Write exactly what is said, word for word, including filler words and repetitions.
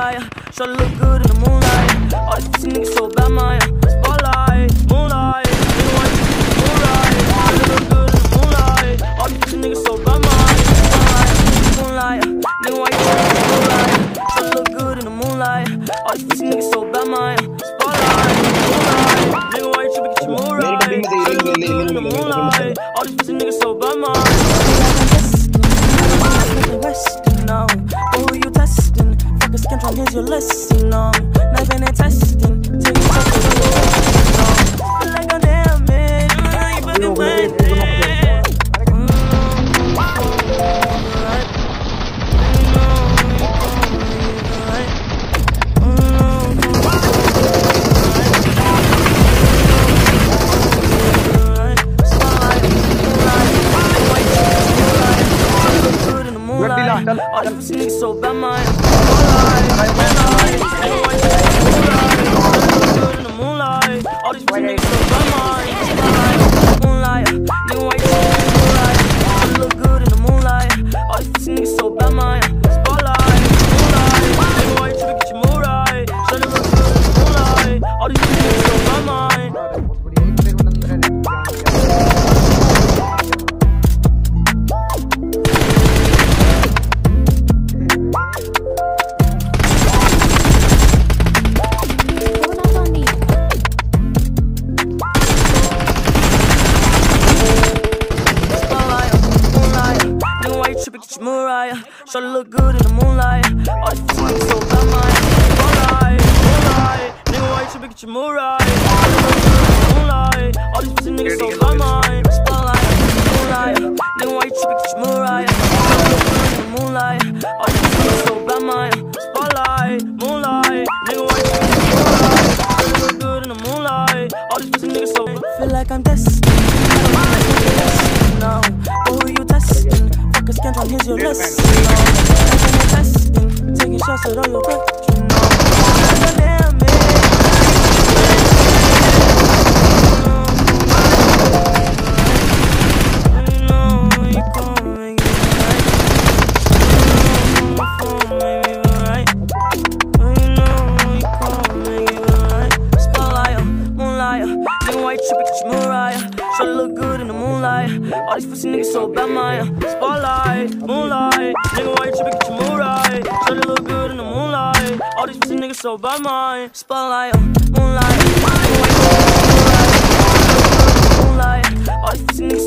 moonlight. Shawty look good in the moonlight. All these pussy niggas so bad, man. Spotlight, moonlight. Nigga, why you moonlight? Shawty look good in the moonlight. All these pussy niggas so bad, man. Spotlight, moonlight. Nigga, why you moonlight? Shawty look good in the moonlight. All these pussy niggas so bad, man. Spotlight, moonlight. Nigga, why you tripping? Get your mood right. Shawty look good in the moonlight. All these pussy niggas so bad, man. No, but who you testing? Fuck a skin from here's your lesson. No, knife ain't testing. Take you back to the no. Feel like a damn man. You fucking playing. All these pussy niggas so bad, man. Moonlight, moonlight. Nigga, why you look good in the moonlight? All these pussy niggas so bad, man. Moonlight, nigga, why you moonlight? Look good in the moonlight. All these pussy niggas so bad, man. Spotlight, moonlight. Nigga, why you tryna get your mood right? Shawty look good in the moonlight. All these pussy niggas so bad, man. Shawty look good in the moonlight. All these pussy niggas so bad, man. Moonlight, moonlight. Nigga, why you tripping? Get your mood right. Moonlight. All these pussy niggas so bad, man. Spotlight, moonlight. Nigga, why you tripping? Get your mood right. Moonlight. All these pussy niggas so bad, man. Spotlight, moonlight. Nigga, why you tripping? Get your mood right. Shawty look good in the moonlight. All these pussy niggas so feel like I'm destined. No, but who you testing? Cause can't try, here's your lesson. No, testing, taking shots at all your breath. You know, damn man. You know you gon' make it right. You know right. You know you gon' make it right. Spotlight, moonlight. Nigga, why you tripping? Get your mood right. Shawty look good in the moonlight. All these pussy niggas so bad, man. Spotlight, moonlight. Nigga, why you tripping? Get your mood right. Shawty look good in the moonlight. All these pussy niggas so bad, man. Spotlight, moonlight. Nigga, why you tripping? Get your mood right. Moonlight. All these pussy niggas